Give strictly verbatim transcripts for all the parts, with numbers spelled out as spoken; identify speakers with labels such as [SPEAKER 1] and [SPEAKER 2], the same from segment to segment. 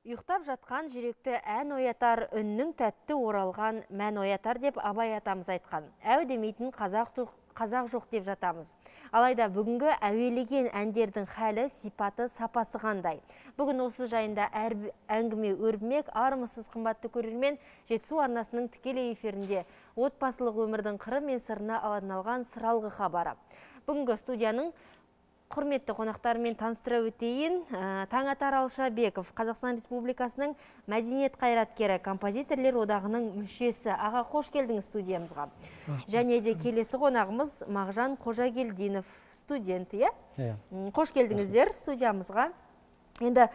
[SPEAKER 1] Ұйықтап жатқан жүректі ән оятар, үннің тәтті оралған мән оятар деп Абай атамыз айтқан. Әу демейтін қазақ жоқ, қазақ жоқ деп жатамыз. Алайда бүгінгі әуелеген әндердің хәлі, сипаты, сапасы қандай? Бүгін осы жайында әр әңгіме өрбімек, армысыз қымбатты көрермен, Жетісу арнасының тікелей эфирінде отбасылық өмірдің қыры мен сырына арналған сыралғы хабары. Бүгінгі студияның құрметті қонақтарымен таныстыра өтейін. Таңатар Алшабеков, Қазақстан Республикасының мәдениет қайраткері, композиторлер одағының мүшесі. Аға, қош келдіңіз студиямызға. Және де келесі қонағымыз Мағжан Қожагелдинов, студент, е? Қош келдіңіздер студиямызға. Енді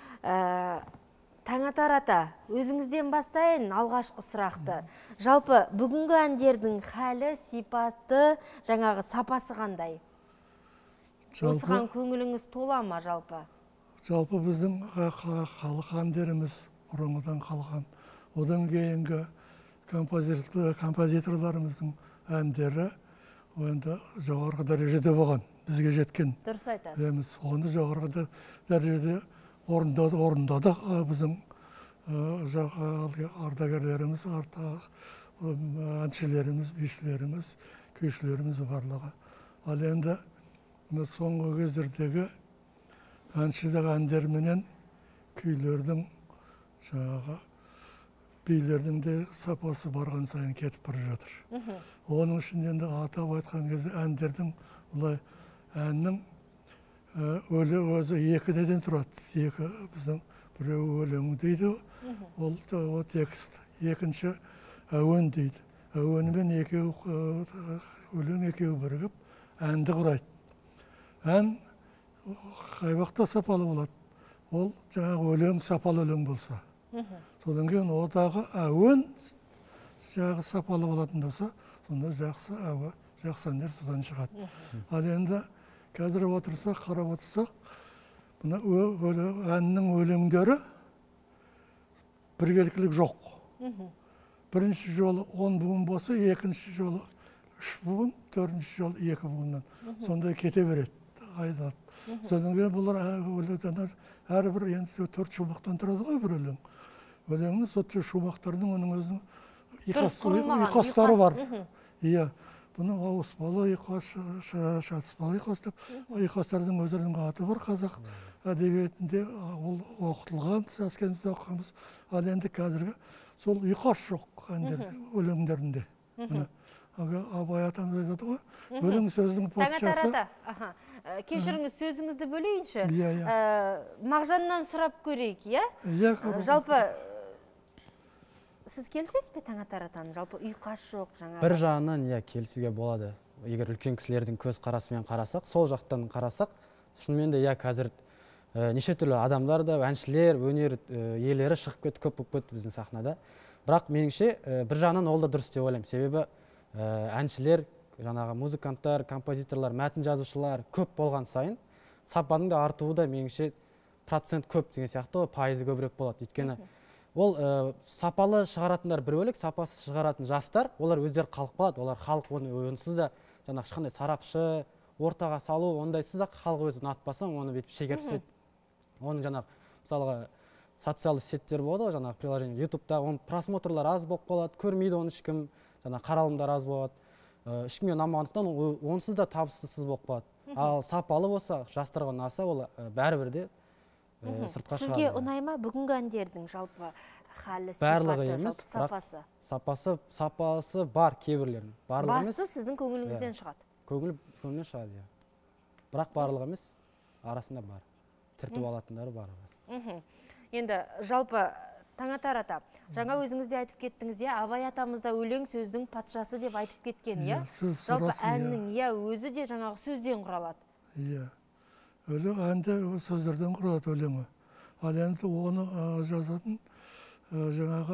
[SPEAKER 1] Таңатар ата, өзіңізден бастайын алғашқы сұрақты. Жалпы бүгінгі әндердің хәлі, сипаты, жаңағы сапасы қандай? Осыған көңіліңіз тола ма жалпы?
[SPEAKER 2] Жалпы біздің халық әндеріміз бұрынғыдан қалған. Одан кейінгі композиторларымыздың әндері енді жоғарғы дәрежеде болған, бізге жеткен.
[SPEAKER 1] Дұрыс айтасыз.
[SPEAKER 2] Оны жоғарғы дәрежеде орындады біздің ардагерлеріміз, әншілеріміз, бишілеріміз, күйшілеріміз барлығы. Ал енді соңғы кездердегі әншілік әндерменен күйлердің, жаңағы билердің де сапасы барған сайын кетіп бара жатыр. Оның үшін енді атап айтқан кезде әндердің, бұлай әннің өлі өзі екі неден тұрады. Екі біздің біреу өлең дейді, ол текст. Екінші әуен дейді. Әуенімен екеу өлең екеу бірігіп әнді құрайды. Ән қай уақытта сапалы болады. Ол жаңағы өлең сапалы өлең болса. Содан кейін одағы әуен жаңағы сапалы болатын болса, сонда жақсы әуе, жақсы әндер содан шығады. Ал енді қазір отырсақ, қарап отырсақ, әннің өлеңдері біркелкілік жоқ. Бірінші жолы он буын болса, екінші жолы үш буын, төртінші жолы екі буыннан. Сонда кете береді. Содан кейін бұлар әрбір төрт шумақтан тұрады ғой бір өлең. Өлеңнің сот шумақтарының оның өзінің ұйқастары бар. Иә, бұның ауыспалы ұйқас, шатыспалы ұйқас деп, ұйқастардың өздерінің аты бар қазақ әдебиетінде, ол оқытылған, сәскенімізде оқығанбыз. Ал енді қазіргі сол ұйқас жоқ өлеңдерінде. Абай атамыз айтады ғой, өлең сөздің патшасы.
[SPEAKER 1] Таңатар ата, кешіріңіз, сөзіңізді бөлейінші. Мағжаннан сұрап көрейік, иә? Жалпы, сіз келсіз бе Таңатар атаны? Жалпы ұйқас жоқ жаңағы.
[SPEAKER 3] Бір жағынан келсуге болады. Егер үлкен кісілердің көз қарасымен қарасақ, сол жақтан қарасақ, шынымен де қазір неше түрлі адамдар да, әншілер, өнер иелері шығып кетті, көп болып кетті біздің сахнада. Бірақ меніңше бір жағынан ол да дұрыс деп ойлаймын. Себебі әншілер, жаңағы музыканттар, композиторлар, мәтін жазушылар көп болған сайын сапаның да артуы да меніңше процент көп деген сияқты, пайызы көбірек болады. Өйткені ол сапалы шығаратындар бір бөлек, сапасыз шығаратын жастар, олар өздері қалып қалады. Олар халық оны онсыз да жаңағы ешқандай сарапшы, ортаға салу, ондайсыз ақ халық өзі ұнатпасаң, оны бүйтіп шегеріп тастайды. Оның жаңағы мысалға социалды сеттер болады ғой, жаңағы приложение ютубта, оның просмотрлар аз болып қалады, көрмейді оны ешкім, жаңағы қаралымдар аз болады. Ешкімге ұнамағандықтан онсыз да табыссыз болып қалады. Ал сапалы болса, жастарға ұнаса, ол бәрібір де сыртқа шығады.
[SPEAKER 1] Сізге ұнай ма бүгінгі әндердің жалпы халі,
[SPEAKER 3] барлығы
[SPEAKER 1] сипаты,
[SPEAKER 3] емес,
[SPEAKER 1] сапасы?
[SPEAKER 3] Сапасы, сапасы бар кейбірлердің.
[SPEAKER 1] Басты сіздің көңіліңізден шығады.
[SPEAKER 3] Көңілінен шығады, бірақ барлығы емес, арасында бар. Түртіп алатындары бар.
[SPEAKER 1] Енді жалпы Таңатар ата, жаңа өзіңізде айтып кеттіңіз, Абай атамызда өлең сөздің патшасы деп айтып кеткен, иә? Жалпы әннің өзі де жаңағы сөзден құралады.
[SPEAKER 2] Иә, өлең әнді сөздерден құралады өлеңі. Ал енді оны жазатын жаңағы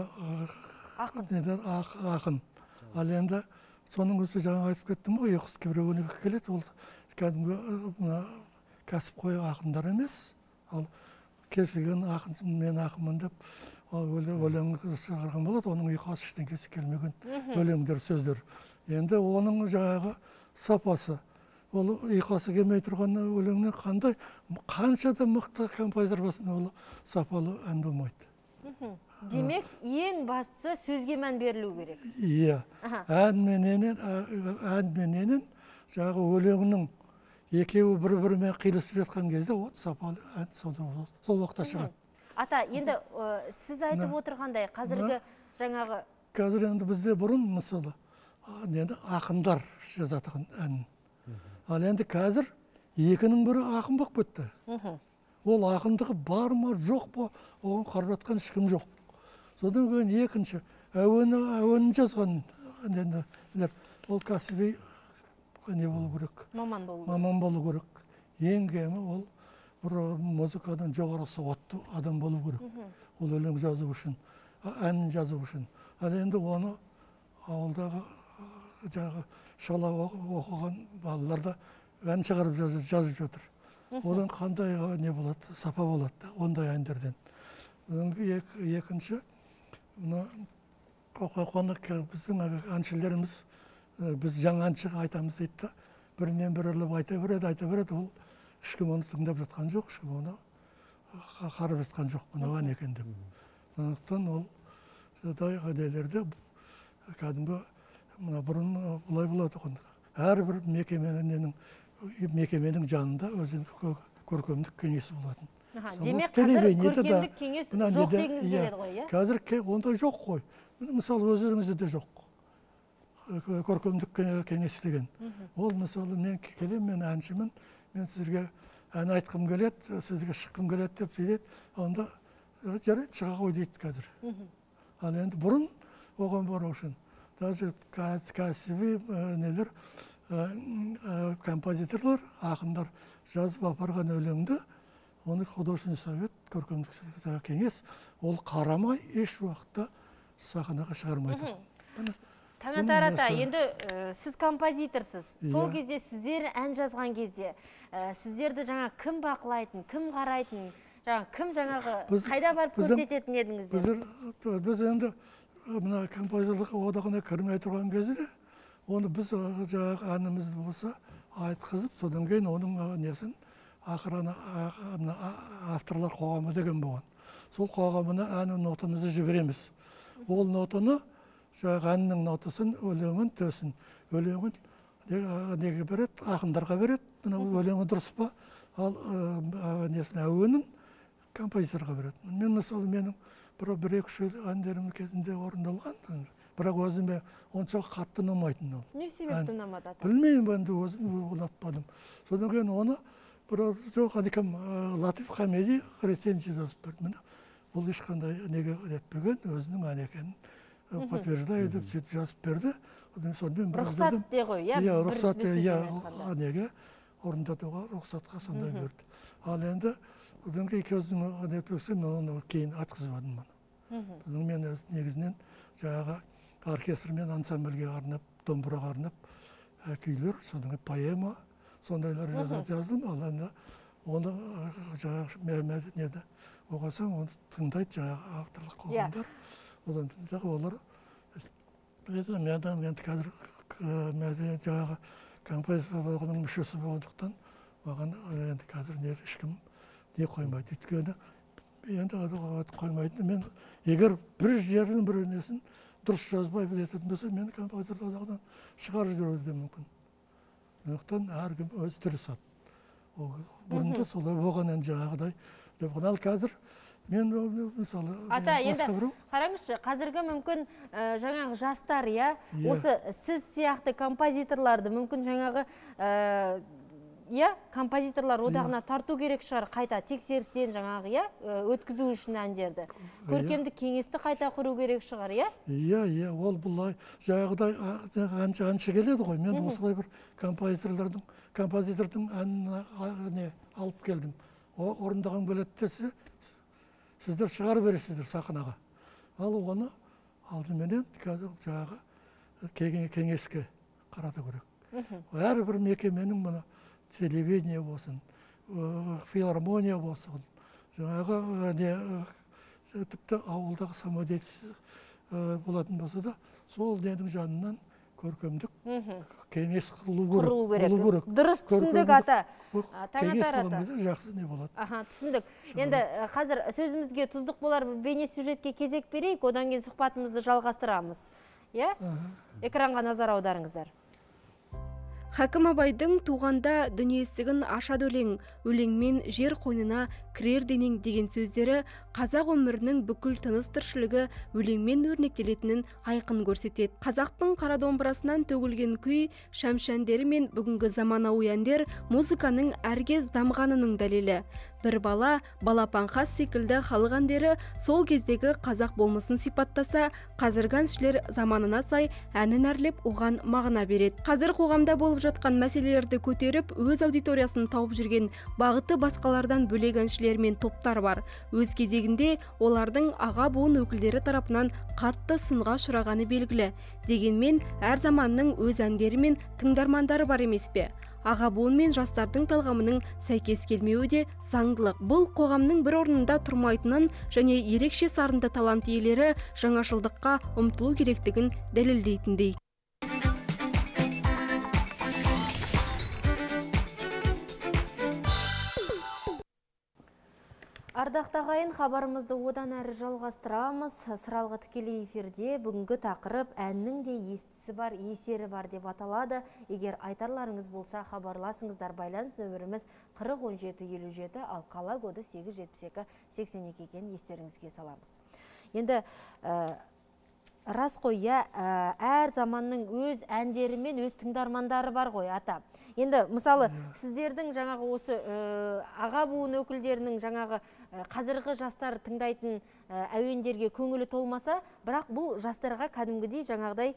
[SPEAKER 2] ақын. Ал енді соның өзі жаңа айтып кеттім ғой, ұйқыс кейбір өнеге келеді, ол кәдімгі кәсіпқой ақындар емес. Ал кесілген ақын, мен ақынмын деп өлең шығарған болады, оның ұйқас ештеңкесі келмеген өлеңдер, сөздер. Енді оның жаңағы сапасы, ол ұйқасы келмей тұрған өлеңнен қандай қанша да мықты композитор болсын, ол сапалы ән болмайды.
[SPEAKER 1] Демек, ең бастысы сөзге мән берілу керек.
[SPEAKER 2] Иә, ән мененен, ән мененен жаңағы өлеңнің екеуі бір-бірімен қиылысып жатқан кезде ол сапалы ән сол уақытта шығады.
[SPEAKER 1] Ата, енді сіз айтып отырғандай, қазіргі жаңағы...
[SPEAKER 2] Қазір енді бізде бұрын, мысалы, ақындар жазатығын ән. Ал енді қазір екінің бірі ақын болып кетті. Ол ақындығы бар ма, жоқ па, оған қарап жатқан ешкім жоқ. Содан кейін екінші, әуенін жазған, ол кәсіби не болу керек?
[SPEAKER 1] Маман болу керек.
[SPEAKER 2] Маман болу керек. Ең кемі ол бір музыкадан жоғары сауатты адам болу керек. Ол өлең жазу үшін, әнін жазу үшін. Ал енді оны ауылдағы жағы шала оқыған балаларда ән шығарып жазып жатыр. Одан қандай не болады, сапа болады, ондай әндерден. Екінші, біздің әншілеріміз, біз жаңа әнші айтамыз дейді, бірінен бір іліп айта береді, айта береді, ол ешкім оны тыңдап жатқан жоқ, ешкім оны қарап жатқан жоқ, мынау ән екен деп. Сондықтан ол жадай қадайлерде кәдімгі бұрын бұлай болады ғой. Әрбір мекеменің жанында өзінің көркемдік кеңесі болатын.
[SPEAKER 1] Демек, қазір көркемдік кеңес жоқ дегіңіз келеді ғой, иә?
[SPEAKER 2] Қазір ондай жоқ қой. Мысалы, өздеріңізде де жоқ. Көркемдік кеңес деген. Ол, мысалы, мен келем, мен әншімін, мен сізге ән айтқым келеді, сізге шыққым келеді деп сөйледі, онда жарайды, шыға ғой дейді қазір. Ал енді бұрын оған бару үшін даже кәсіби нелер, композиторлар, ақындар жазып апарған өлеңді, оны художественный совет, көркемдік кеңес, ол қарамай еш уақытта сахнаға шығармайды.
[SPEAKER 1] Таңатар ата, енді сіз композиторсыз. Сол кезде сіздер ән жазған кезде, сіздерді жаңа кім бақылайтын, кім қарайтын, кім жаңағы қайда барып көрсететін едіңіздер?
[SPEAKER 2] Біз енді мына композиторлық одағына кірмей тұрған кезде, оны біз жаңағы әнімізді болса айтқызып, содан кейін оның несін ақырана авторлар қоғамы деген болған. Сол қоғамына әннің нотамызды жібереміз. Ол нотаны, жаңағы әннің нотасын, өлеңін, төсін, өлеңін неге береді, ақындарға береді, өлеңі дұрыс па, ал несін әуенін композиторға береді. Мен мысалы менің бір-екі әндерім кезінде орындалған, бірақ өзіме онша қатты ұнамайтын ол.
[SPEAKER 1] Не себепті ұнамады ата?
[SPEAKER 2] Білмеймін, енді өзім ұнатпадым. Содан кейін оны жоқ, әдекем Латиф Хамеди рецензия жазып берді. Ол ешқандай неге етпеген, өзінің ән екенін подтверждаю деп сөйтіп жазып берді.
[SPEAKER 1] Рұқсат де ғой, иә?
[SPEAKER 2] Иә, рұқсат, иә, неге орындатуға рұқсатқа сондай берді. Ал енді одан кейін көзім өтпесем, мен оны кейін атқызбадым мұны. Мен негізінен жаңағы оркестрмен ансамбльге арнап, домбыраға арнап күйлер, содан поэма, сондайлар жаздым. Ал енді оны жаңағы неді оғасаң, оны тыңдайды жаңағы авторлық қоғамдар. Одан тыңдағы олар мен қазір жаңағы композиторлығының мүшесі болғандықтан маған енді қазір ешкім не қоймайды. Өйткені енді қоймайтын. Мен егер бір жердің бір несін дұрыс жазбай білетін болса, мені композиторлығынан шығарып жіберуі де мүмкін. Сондықтан әркім өз тырысады. Бұрында солай болған енді жаңағыдай. Ал қазір мен мысалы
[SPEAKER 1] ата, енді қараңызшы, қазіргі мүмкін жаңағы жастар, иә, осы сіз сияқты композиторларды мүмкін жаңағы иә, композиторлар одағына тарту керек шығар, қайта тексерістен жаңағы, иә, өткізу үшін әндерді. Көркемдік кеңесті қайта құру керек шығар, иә?
[SPEAKER 2] Иә, иә, ол бұлай жаңағыдай әнші келеді ғой. Мен осылай бір композиторлардың, композитордың әнін алып келдім. Орындаған бөледі десе, сіздер шығарып бересіздер сахнаға. Ал оны алдыменен жаңағы кеңеске қарату керек. Әрбір мекеменің мұны телевидение болсын, филармония болсын, жаңағы тіпті ауылдағы самодеятельность болатын болса да, сол ненің жанынан көркемдік кеңес құрылу
[SPEAKER 1] құрылу
[SPEAKER 2] керек.
[SPEAKER 1] керек. Дұрыс түсіндік ата.
[SPEAKER 2] Кеңес болғанда жақсы не болады.
[SPEAKER 1] Аха, түсіндік. Енді қазір сөзімізге тұздық болар бейне сюжетке кезек берейік, одан кейін сұхбатымызды жалғастырамыз. Иә? Экранға назар аударыңыздар.
[SPEAKER 4] Хакім Абайдың туғанда дүниесігін ашады өлең, өлеңмен жер қойнына кірер денең деген сөздері қазақ өмірінің бүкіл тыныс тіршілігі өлеңмен өрнектелетінін айқын көрсетеді. Қазақтың қара домбырасынан төгілген күй, шәмшәндері мен бүгінгі заманауи әндер музыканың әркез дамығанының дәлелі. Бір бала, балапан қаз секілді халық әндері сол кездегі қазақ болмысын сипаттаса, қазіргі әншілер заманына сай әнін әрлеп оған мағына береді. Қазір қоғамда болып жатқан мәселелерді көтеріп, өз аудиториясын тауып жүрген бағыты басқалардан бөлек әншілер мен топтар бар. Өз кезегінде олардың аға буын өкілдері тарапынан қатты сынға ұшырағаны белгілі. Дегенмен, әр заманның өз әндері мен тыңдармандары бар емес пе? Аға буын мен жастардың талғамының сәйкес келмеуі де заңдылық. Бұл қоғамның бір орнында тұрмайтынын және ерекше сарынды талант иелері жаңашылдыққа ұмтылу керектігін дәлелдейтіндей.
[SPEAKER 1] Ардақты ағайын, хабарымызды одан әрі жалғастырамыз. Сыралғы тікелей эфирде бүгінгі тақырып әннің де естісі бар, есері бар деп аталады. Егер айтарларыңыз болса, хабарласыңыздар. Байланыс нөміріміз қырық он жеті елу жеті, ал қала коды сегіз жүз жетпіс екі сексен екі екенін естеріңізге саламыз. Енді рас қой, әр заманның өз әндері мен өз тыңдармандары бар ғой, ата. Енді мысалы сіздердің жаңағы осы аға буын өкілдерінің жаңағы қазіргі жастар тыңдайтын әуендерге көңілі толмаса, бірақ бұл жастарға кәдімгідей жаңағыдай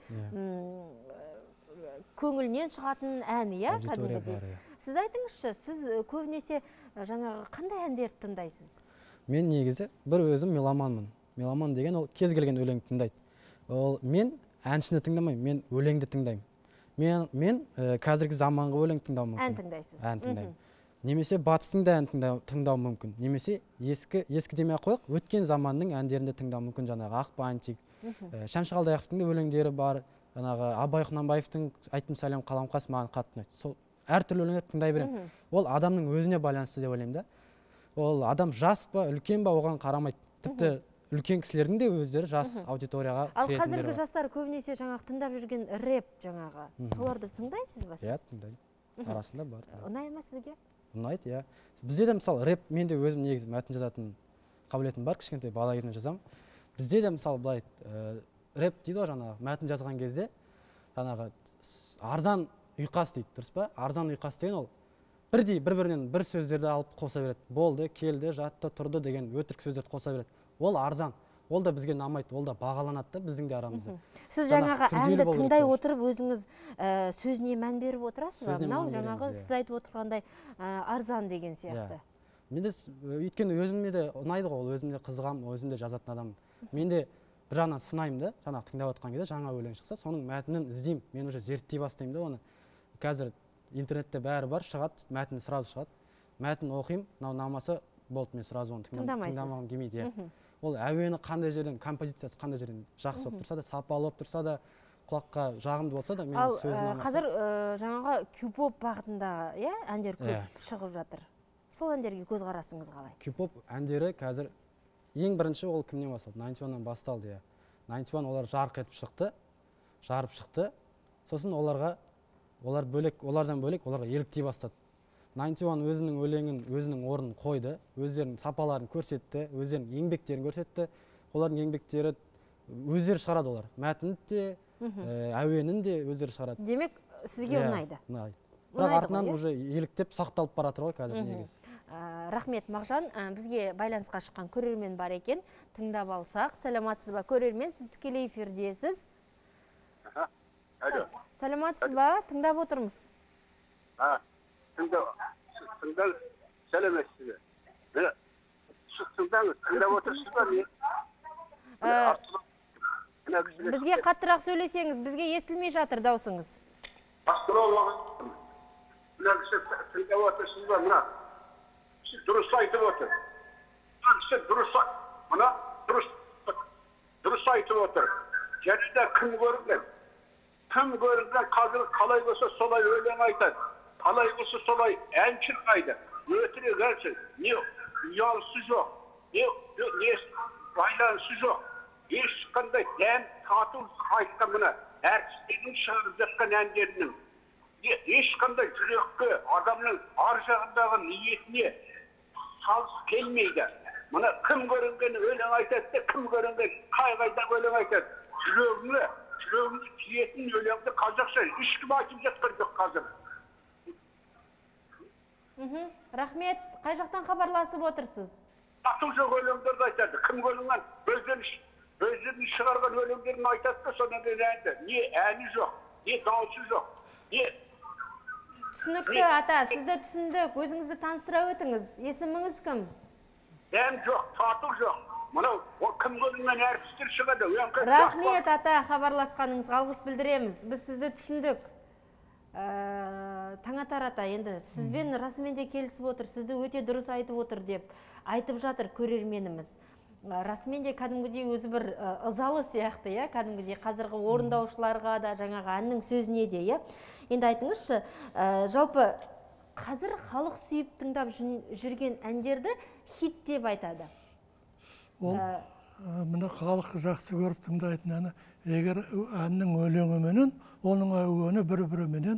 [SPEAKER 1] көңілінен шығатын әні, иә, кәдімгідей. Сіз айтыңызшы, сіз көбінесе жаңағы қандай әндерді тыңдайсыз?
[SPEAKER 3] Мен негізі бір өзім меломанмын. Меломан деген ол кез келген өлең тыңдайды. Ол мен әншіні тыңдамаймын, мен өлеңді тыңдаймын. Мен, мен ә, қазіргі заманғы өлең тыңдау мүмкін.
[SPEAKER 1] Ән тыңдайсыз.
[SPEAKER 3] Ән тыңдаймын. Немесе батыстың да ән тыңдау, тыңдау мүмкін. Немесе ескі, ескі демей қойық, өткен заманның әндерінде тыңдау мүмкін. Жаңағы Ақбантик, ә, Шәмші Қалдаяқовтың да өлеңдері бар. Жаңағы Абай Құнанбаевтың Айттым сәлем қаламқас маған қатты ұнайды. Сол әртүрлі өлеңдерді тыңдай беремін. Ол адамның өзіне байланысты деп ойлаймын да. Ол адам жас па, үлкен ба, оған қарамайды. Тіпті үлкен кісілердің де өздері жас аудиторияға
[SPEAKER 1] кіретіндері бар. Ал қазіргі жастар көбінесе жаңағы тыңдап жүрген рэп жаңағы. Соларды тыңдайсыз ба сіз?
[SPEAKER 3] Иә, тыңдаймын. Арасында бар.
[SPEAKER 1] Ұнай ма сізге?
[SPEAKER 3] Ұнайды, иә. Бізде де мысалы рэп, мен де өзім негізі мәтін жазатын қабілетім бар, кішкентай бала кезімнен жазамын. Бізде де мысалы былай рэп дейді ғой, жаңағы мәтін жазған кезде жаңағы арзан ұйқас дейді, дұрыс па? Арзан ұйқас деген ол бірдей бір-бірінен бір сөздерді алып қоса береді. Болды, келді, жатты, тұрды деген өтірік сөздерді қоса береді. Ол арзан. Ол да бізге намайды, ол да бағаланады да біздің де арамызда.
[SPEAKER 1] Сіз жаңағы әнді тыңдай отырып өзіңіз сөзіне мән беріп отырасыз ба? Мынау жаңағы сіз айтып отырғандай арзан деген сияқты.
[SPEAKER 3] Менде өйткені өзіме де ұнайды ғой, өзімде қызығам, өзімде жазатын адамым. Менде бір жағынан сынаймын да, жаңағы тыңдап отқан кезде жаңа өлең шықса, соның мәтінін іздеймін. Мен уже зерттей бастаймын да оны. Қазір интернетте бәрі бар, шығады, мәтіні сразу шығады. Мәтін оқимын, мынау ұнамаса болды, мен сразу оны тыңдамағым келмейді. Ол әуені қандай жерден, композициясы қандай жерден жақсы болып тұрса да, сапалы болып тұрса да, құлаққа жағымды болса да, менің сөзін
[SPEAKER 1] ұнамаса. Ал қазір жаңағы кю-поп бағытында әндер көп шығып жатыр. Сол әндерге көзқарасыңыз қалай?
[SPEAKER 3] Кю-поп әндері қазір ең бірінші ол кімнен басталды? Найнти уаннан басталды. Найнти уан олар жарқ етіп шықты, жарып шықты. Сосын оларға, олар бөлек, олардан бөлек, оларға еліктей бастады. Найнти уан өзінің өлеңін, өзінің орнын қойды, өздерінің сапаларын көрсетті, өздерінің еңбектерін көрсетті. Олардың еңбектері өздері шығарады олар. Мәтінді де, әуенін де өздері шығарады.
[SPEAKER 1] Демек, сізге ұнайды?
[SPEAKER 3] Ұнайды. Бірақ артынан уже еліктеп сақталып баратыр ғой қазір негіз.
[SPEAKER 1] Рахмет, Мағжан. Бізге байланысқа шыққан көрермен бар екен. Тыңдап алсақ. Сәлематсыз ба, көрермен? Сіз тікелей эфирдесіз. Сәлематсыз ба? Тыңдап отырмыз.
[SPEAKER 5] Тыңдал, сәлеметсіз бе? Тыңдаңыз, тыңдап отырсыз ба мен?
[SPEAKER 1] Бізге қаттырақ сөйлесеңіз, бізге естілмей жатыр даусыңыз.
[SPEAKER 5] Мына кісі тыңдап отырсыз ба, мына? Дұрыс айтып отыр. Дұрыс, мына дұрыс айтып отыр. Және де кім көрген? Кім көрінген қазір қалай болса солай өлең айтады. Қалай болса солай ән шырқайды. Өтірік әлсіз. Не ұялысы жоқ. Не байланысы жоқ. Ешқандай дәм тату айтқан мына әртістердің шығарып жатқан әндерінің ешқандай жүрекке, адамның ар жағындағы ниетіне салыс келмейді. Мына кім көрінген өлең айтады, кім көрінген қай-қайда өлең айтады. Жүрегіне, жүрегіне тиетін өлеңді қазақша ешкім айтып жатқан жоқ қазір.
[SPEAKER 1] Рахмет, қай жақтан хабарласып отырсыз?
[SPEAKER 5] Тату жоқ өлеңдерді айтады. Кім көрінген өздерінің шығарған өлеңдерін айтады да, содан кейін әнді. Не әні жоқ, не дауысы жоқ, не...
[SPEAKER 1] Түсінікті, ата, сізді түсіндік. Өзіңізді таныстыра өтіңіз. Есіміңіз кім?
[SPEAKER 5] Ән жоқ, тату жоқ. Мынау, кім көрінген әртістер шығады.
[SPEAKER 1] Рахмет, ата, хабарласқаныңызға алғыс білдіреміз. Біз сізді түсіндік. Таңатар ата, енді сізбен расымен де келісіп отыр, сізді өте дұрыс айтып отыр деп айтып жатыр көрерменіміз. Расымен де кәдімгідей өзі бір ызалы сияқты, кәдімгідей қазіргі орындаушыларға да, жаңағы әннің сөзіне де. Енді айтыңызшы, жалпы қазір халық сүйіп тыңдап жүрген әндерді хит деп айтады.
[SPEAKER 2] Ол мына халық жақсы көріп тыңдайтын әні, егер әннің өлеңіменен оның әуені бір-біріменен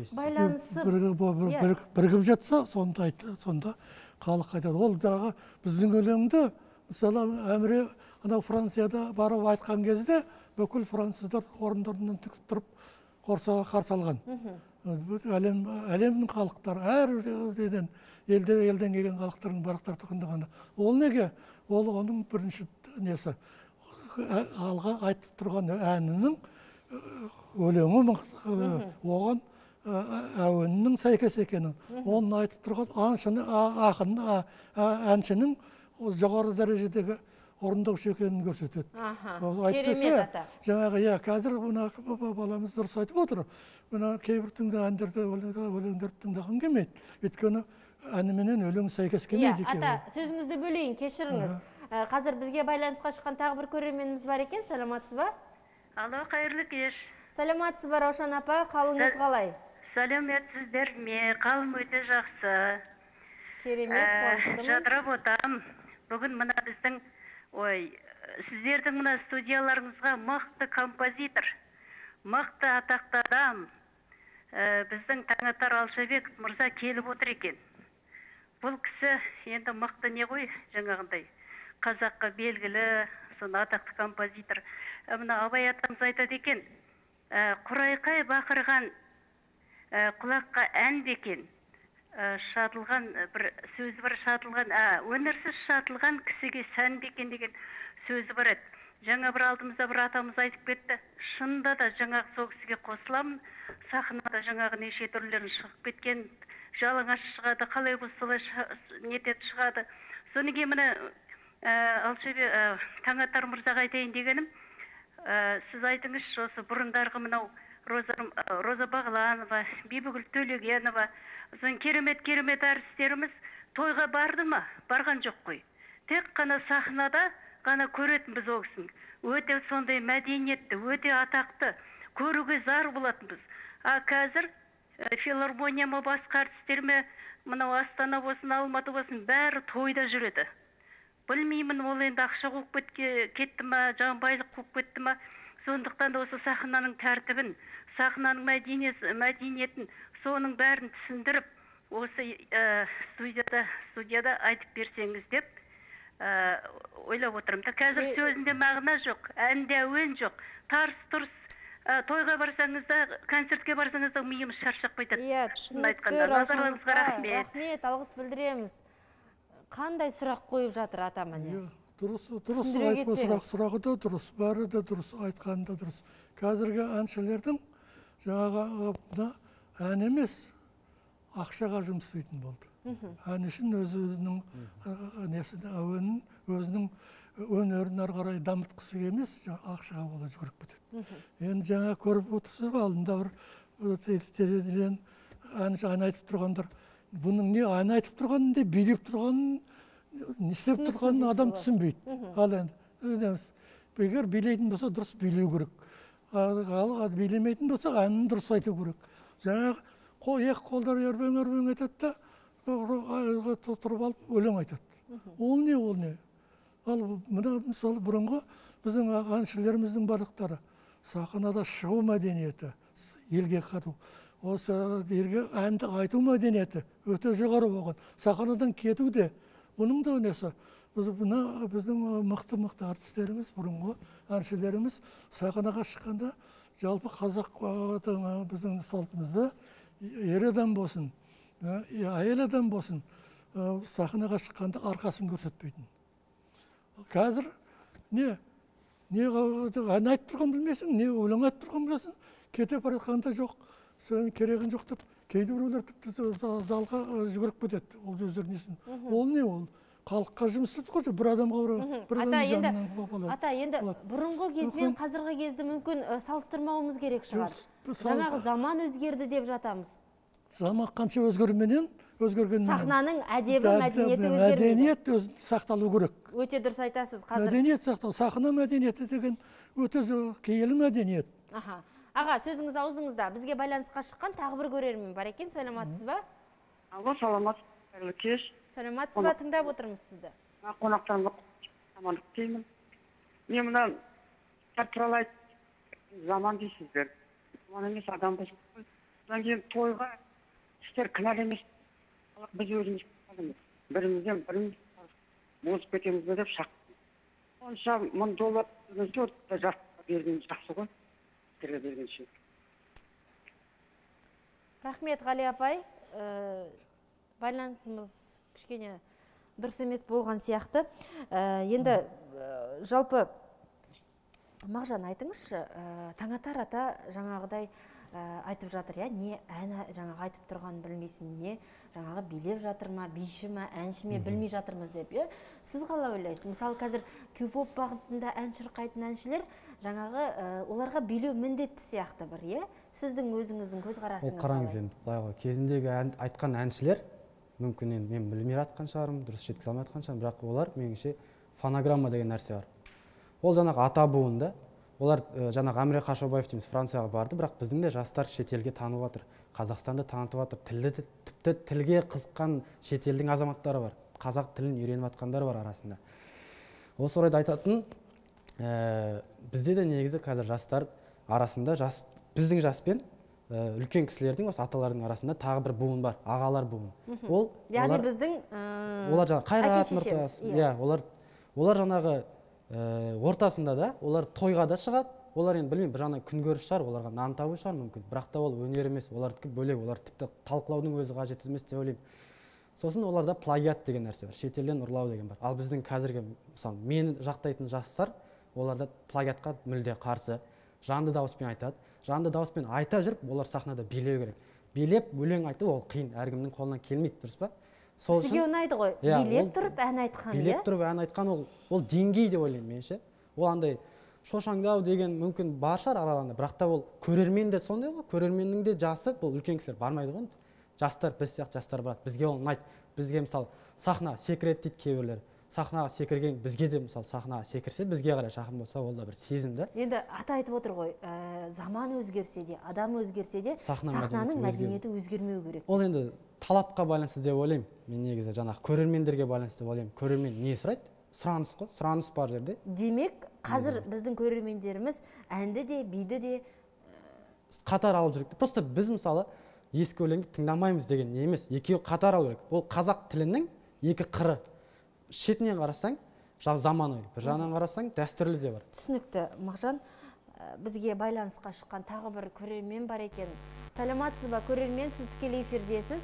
[SPEAKER 2] бірігіп жатса, сонда халық айтады. Ол дағы біздің өлеңді, мысалы, әміре анау Францияда барып айтқан кезде, бүкіл француздар орындарынан тігіп тұрып қарсы алған. Әлемнің халықтары, әр елден келген халықтардың барақтар тыңдағанда. Ол неге? Ол оның бірінші несі, алға айтып тұрған әнінің өлеңі оған әуенінің сәйкес екенін. Оның айтып тұрған әншінің жоғары дәрежедегі орындаушы екенін көрсетеді.
[SPEAKER 1] Керемет ата.
[SPEAKER 2] Жаңағы, қазір баламыз дұрыс айтып отыр. Кейбір әндерді, өлеңдерді тыңдаған келмейді. Өйткені әніменен өлең сәйкес келмейді екен.
[SPEAKER 1] Ата, сөзіңізді бөлейін, кешіріңіз. Қазір бізге байланысқа шыққан тағы бір көрерменіміз бар екен. Саламатсыз ба?
[SPEAKER 6] Алло, қайырлы кеш.
[SPEAKER 1] Саламатсыз ба, Раушан апа, қалыңыз қалай?
[SPEAKER 6] Сәлеметсіздер ме, қалым өте жақсы.
[SPEAKER 1] Керемет, қуаныштымын.
[SPEAKER 6] Жадырап отам. Бүгін мына біздің, ой, сіздердің мына студияларыңызға мықты композитор, мықты атақты адам, біздің Таңатар Алшабеков мырза келіп отыр екен. Бұл кісі енді мықты не ғой, жаңағындай, қазаққа белгілі, соны атақты композитор. Мына Абай атамыз айтады екен, құрайқай бақырған құлаққа ән бекен, шатылған бір сөзі бар, шатылған, өнерсіз шатылған кісіге сән бекен деген сөзі бар еді. Жаңа бір алдымызда бір атамыз айтып кетті, шында да жаңағы сол кісіге қосыламын, сахнада жаңағы неше түрлерін шығып кеткен, жалаңаш шығады, қалай болса солай нетеді шығады. Соны кейін міне Таңатар мырзаға айтайын дегенім, сіз айтыңызшы, осы бұрындарғы мынау Роза Бағланова, Бибігүл Төлегенова, соң керемет-керемет әртістеріміз тойға барды ма? Барған жоқ қой. Тек қана сахнада ғана көретін біз ол кісінің. Өте сондай мәдениетті, өте атақты, көруге зар болатынбыз. А қазір филармония ма, басқа әртістер ме, мынау Астана болсын, Алматы болсын, бәрі тойда жүреді. Білмеймін, ол енді ақша қуып кетті ма, жанбайлық қуып кетті ма. Сондықтан да осы сахнаның тәртібін, сахнаның мәдениетін, соның бәрін түсіндіріп, осы студияда айтып берсеңіз деп ойлап отырмын. Қазір сөзінде мағына жоқ, әнде әуен жоқ, тарс-тұрс, тойға барсаңызда, концертке барсаңызда миымыз шаршап қайтады.
[SPEAKER 1] Иә, түсінікті, рахмет, алғыс білдіреміз. Қандай сұрақ қойып жатыр атамын?
[SPEAKER 2] Дұрыс, дұрыс айтма сұрақ сұрағы да дұрыс, бәрі де дұрыс, айтқаны да дұрыс. Қазіргі әншілердің жаңағы ән емес, ақшаға жұмыс істейтін болды. Ән үшін өзінің әуенін, өзінің өнерін ары қарай дамытқысы емес, ақшаға бола жүгіріп кетеді. Енді жаңа көріп отырсыз ба, алдында бір теледен ән айтып тұрғандар, бұның не ән айтып тұрғанын, не билеп тұрғанын, не істеп тұрғанын адам түсінбейді. Ал енді, егер билейтін болса, дұрыс билеу керек. халық билемейтін болса, әнін дұрыс айту керек. Жаңағы екі қолдар өрбең-өрбең етеді да, тұрып алып өлең айтады. Ол не, ол не? Ал мына мысалы бұрынғы біздің әншілеріміздің барлықтары сахнада шығу мәдениеті, елге қату, осы елге әнді айту мәдениеті өте жоғары болған. Сахнадан кету де, бұның да өнесі. Біздің мықты-мықты артистеріміз, бұрынғы әншілеріміз сахнаға шыққанда жалпы қазақ біздің салтымызда ер адам болсын, әйел адам болсын, сахнаға шыққанда арқасын көрсетпейтін. Қазір не? Не ән айтып тұрған білмесің, не өлең айтып тұрған білесің, кете бара жатқанда жоқ, сенің керегін жоқ деп, кейде біреулер тіпті залға жүгіріп кетеді, ол өздерінің несін. Ол не ол? Халыққа жұмыс істейді ғой, бір адамға бір адамның жанынан қалады.
[SPEAKER 1] Ата, енді бұрынғы кезбен қазіргі кезді мүмкін салыстырмауымыз керек шығар. Жаңағы заман өзгерді деп жатамыз.
[SPEAKER 2] Заман қанша өзгерменен, өзгергенмен.
[SPEAKER 1] Сахнаның әдебі, мәдениеті өзгермейді.
[SPEAKER 2] Мәдениет сақталу керек.
[SPEAKER 1] Өте дұрыс айтасыз қазір.
[SPEAKER 2] Мәдениет сақталу, сахна мәдениеті деген өте киелі мәдениет.
[SPEAKER 1] Аға, сөзіңіз аузыңызда. Бізге байланысқа шыққан тағы бір көрермен бар екен, саламатсыз ба?
[SPEAKER 7] Алло, саламатсыз, қайырлы кеш.
[SPEAKER 1] Саламатсыз ба, тыңдап отырмыз сізді.
[SPEAKER 7] Қонақтарымға амандық тілеймін. Мен мына туралы заман дейсіздер. Заман емес, адам болсын. Содан кейін тойға сіздер кінәлі емес. Біз өзіміз бірімізден біріміз бозып кетеміз бе деп шақтым. Онша мың доллар жасқа берген жақсы ғой. Сіздерге бергенше.
[SPEAKER 1] Рахмет, Ғали апай. Байланысымыз кішкене дұрыс емес болған сияқты. Енді жалпы Мағжан айтыңызшы, Таңатар ата жаңағыдай айтып жатыр, не әні жаңағы айтып тұрған білмейсің, не жаңағы билеп жатыр ма, биші ма, әнші ме білмей жатырмыз деп. Сіз қалай ойлайсыз? Мысалы қазір кей-поп бағытында ән шырқайтын әншілер жаңағы оларға билеу міндетті сияқты бір, сіздің өзіңіздің көзқарасыңыз.
[SPEAKER 3] Қараңыз енді, былай ғой, кезіндегі айтқан әншілер мүмкін енді мен білмей жатқан шығармын, дұрыс жеткізе алмай жатқан шығармын, бірақ олар меніңше фонограмма деген нәрсе бар. Ол жаңағы ата буында, олар жаңағы Әміре Қашаубаев дейміз, Францияға барды, бірақ біздің де жастар шетелге танып жатыр, Қазақстанды танытып жатыр, тілді тіпті тілге қызыққан шетелдің азаматтары бар, қазақ тілін үйреніп жатқандар бар арасында. Осы орайда айтатын, бізде де негізі қазір жастар арасында, біздің жаспен үлкен кісілердің, осы аталардың арасында тағы бір буын бар, ағалар буын. Ол
[SPEAKER 1] яғни біздің
[SPEAKER 3] олар жаңағы Қайрат Нұртас, олар олар жаңағы ортасында да, олар тойға да шығады, олар енді білмеймін, бір жағынан күнкөріс шығар, оларға нан табу шығар мүмкін, бірақ та ол өнер емес, олардікі бөлек, олар тіпті талқылаудың өзі қажет емес деп ойлаймын. Сосын оларда плагиат деген нәрсе бар, шетелден ұрлау деген бар. Ал біздің қазіргі, мысалы, мені жақтайтын жастар, оларда плагиатқа мүлде қарсы, жанды дауыспен айтады. Жанды дауыспен айта жүріп, олар сахнада билеу керек. Билеп, өлең айту ол қиын, әркімнің қолынан келмейді, дұрыс па?
[SPEAKER 1] Сізге ұнайды ғой, билеп тұрып ән айтқан, е?
[SPEAKER 3] Билеп тұрып ән айтқан ол деңгей деп ойлаймын менше. Ол андай шошаңдау деген мүмкін бар шығар араларында, бірақ та ол көрермен де сондай ғой, көрерменнің де жасы, бұл үлкен кісілер бармайды ғой. Жастар, біз сияқты жастар барады, бізге ол ұнайды. Бізге мысалы сахна секіреді дейді кейбіреулер. Сахнаға секірген бізге де мысалы сахнаға секірсе, бізге қарай жақын болса, ол да бір сезім да.
[SPEAKER 1] Енді ата айтып отыр ғой, заман өзгерсе де, адам өзгерсе де, сахнаның мәдениеті өзгермеу керек.
[SPEAKER 3] Ол енді талапқа байланысты деп ойлаймын. Мен негізі жаңағы көрермендерге байланысты деп ойлаймын. Көрермен не сұрайды? Сұраныс қой, сұраныс бар жерде.
[SPEAKER 1] Демек, қазір біздің көрермендеріміз әнді де, биді де
[SPEAKER 3] қатар алып жүреді. Просто біз мысалы ескі өлеңді тыңдамаймыз деген не емес, екеуі қатар алу керек. Ол қазақ тілінің екі қыры. Шетінен қарасаң, заманауи, бір жағынан қарасаң, дәстүрлі де бар.
[SPEAKER 1] Түсінікті, Мағжан, бізге байланысқа шыққан тағы бір көрермен бар екен. Саламатсыз ба, көрермен, сіз тікелей эфирдесіз.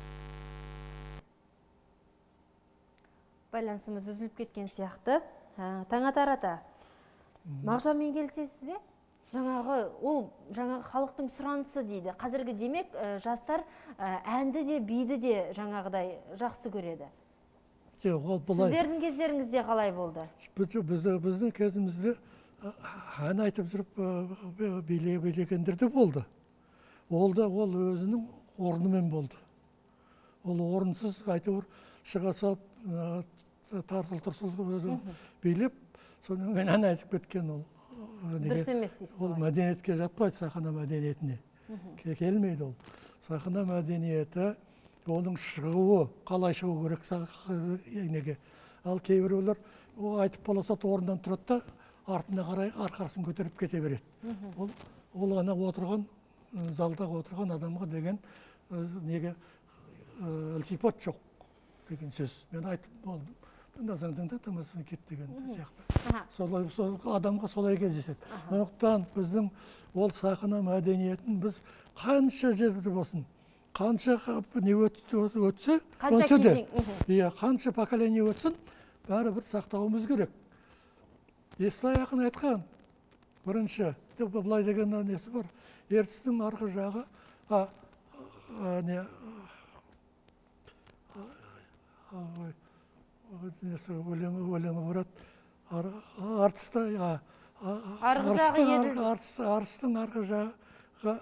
[SPEAKER 1] Байланысымыз үзіліп кеткен сияқты. Таңатар ата, Мағжанмен келісесіз бе? Жаңағы, ол жаңағы халықтың сұранысы дейді. Қазіргі демек, жастар әнді де, биді де жаңағыдай жақсы көреді. Сіздердің кездеріңізде қалай болды?
[SPEAKER 2] Біздің кезімізде ән айтып жүріп билегендер де болды. Ол да ол өзінің орнымен болды. Ол орынсыз айтып шыға салып, тарсыл-тұрсыл билеп, содан ән айтып кеткен ол
[SPEAKER 1] дұрыс емес дейсіз
[SPEAKER 2] ол мәдениетке жатпайды, сахна мәдениетіне келмейді ол. Сахна мәдениеті оның шығуы, қалай шығу керек неге. Ал кейбіреулер айтып боласа орнынан тұрады да артына қарай арқасын көтеріп кете береді. Ол ол ана отырған залдағы отырған адамға деген неге ілтипат жоқ деген сөз. Мен айтып болдым. Тыңдасаң тыңда, тыңдамасаң кет деген сияқты. Солай адамға солай кездеседі. Сондықтан біздің ол сахна мәдениетін біз қанша жерде болсын, қанша не өтсе,
[SPEAKER 1] қанша кезең,
[SPEAKER 2] иә, қанша поколение өтсін, бәрібір сақтауымыз керек. Естай ақын айтқан, бірінші, былай деген несі бар, ертістің арғы жағы, не, несі өлеңі өлеңі бұрат, артысты, арыстың арғы жағы,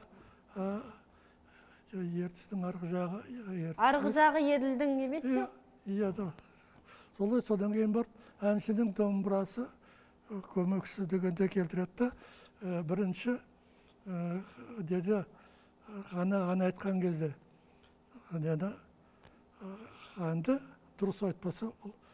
[SPEAKER 2] ертістің арғы жағы,
[SPEAKER 1] арғы жағы еділдің емес пе?
[SPEAKER 2] Иә, солай содан кейін барып, әншінің домбырасы көмекшісі дегенде келтіреді. Бірінші деді, ғана ғана айтқан кезде, әнді дұрыс айтпаса,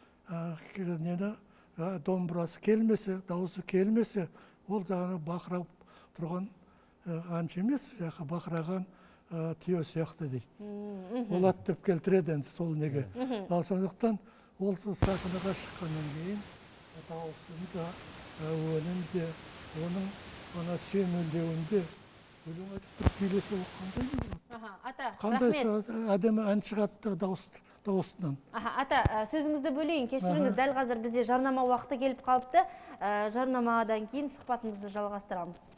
[SPEAKER 2] домбырасы келмесе, дауысы келмесе, ол жаңағы бақырап тұрған әнші емес, бақыраған түйе сияқты дейді. Олат деп келтіреді енді сол неге. Ал сондықтан ол сахнаға шыққаннан кейін дауысын да, әуенін де, оның ана сүйемелдеуінде өлең айтып тұрып билесе қандай не болады?
[SPEAKER 1] Ата,
[SPEAKER 2] қандай әдемі ән шығады дауысынан.
[SPEAKER 1] Ата, сөзіңізді бөлейін, кешіріңіз, дәл қазір бізде жарнама уақыты келіп қалыпты. Жарнамадан кейін сұхбатымызды жалғастырамыз.